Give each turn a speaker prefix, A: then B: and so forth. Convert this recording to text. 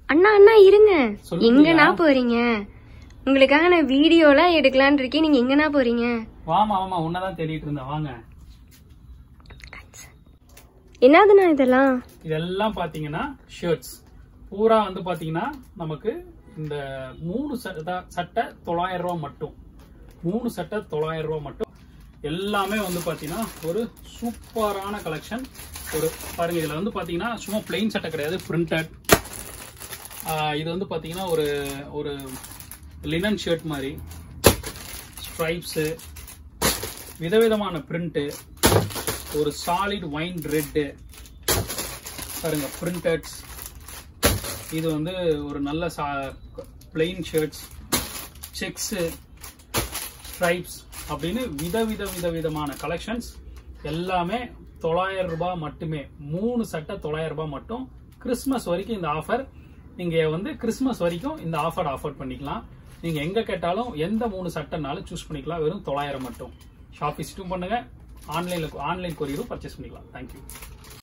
A: அண்ணா அண்ணா இருங்க, எங்கண்ணா போறீங்க? உங்களுக்காக நான் வீடியோலாம் எடுக்கலான்னு இருக்கேன், நீங்க எங்கண்ணா போறீங்க?
B: வாமா வாமா, உன்னதான் தேடிட்டு இருந்தேன், வாங்க.
A: என்னதுண்ணா இதெல்லாம்?
B: இதெல்லாம் பாத்தீங்கன்னா ஷர்ட்ஸ் பூரா வந்து பாத்தீங்கன்னா நமக்கு இந்த 3 சட்டை 900 ரூபாய் மட்டும். 3 சட்டை 900 ரூபாய் மட்டும். எல்லாமே வந்து பாத்தீங்கன்னா ஒரு சூப்பரான கலெக்ஷன். ஒரு பாருங்க, இதுல வந்து பாத்தீங்கன்னா சும்மா பிளெயின் சட்டை கிடையாது, பிரிண்டட். இது வந்து பாத்தீங்கன்னா ஒரு லினன் ஷர்ட் மாதிரி, ஸ்ட்ரைப்ஸ், விதவிதமான பிரிண்ட், ஒரு சாலிட் வைன் ரெட் பாருங்க, பிரிண்டட்ஸ். இது வந்து ஒரு நல்ல பிளெயின் ஷர்ட்ஸ், செக்ஸ், ஸ்ட்ரைப்ஸ் அப்படின்னு விதவிதமான கலெக்ஷன்ஸ். எல்லாமே 900 ரூபாய் மட்டுமே. 3 சட்டை 900 ரூபாய் மட்டும். கிறிஸ்துமஸ் வரைக்கும் இந்த ஆஃபர். நீங்க வந்து கிறிஸ்துமஸ் வரைக்கும் இந்த ஆஃபர் பண்ணிக்கலாம். நீங்க எங்க கேட்டாலும் எந்த 3 சட்டைனாலும் சூஸ் பண்ணிக்கலாம். வெறும் 900 மட்டும். ஷாப் விசிட்டும் பண்ணுங்க, ஆன்லைன் கொரியரும் பர்ச்சேஸ் பண்ணிக்கலாம். தேங்க்யூ.